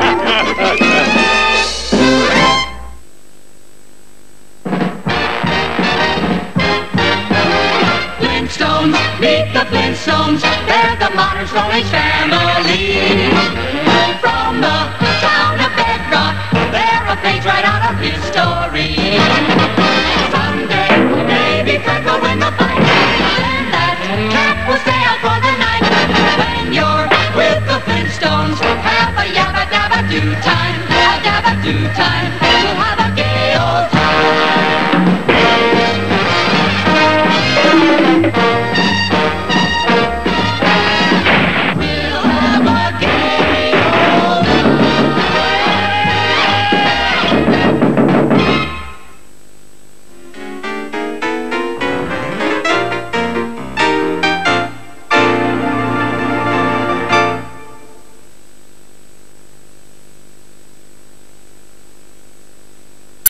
Flintstones, meet the Flintstones. They're the modern Stone Age family. From the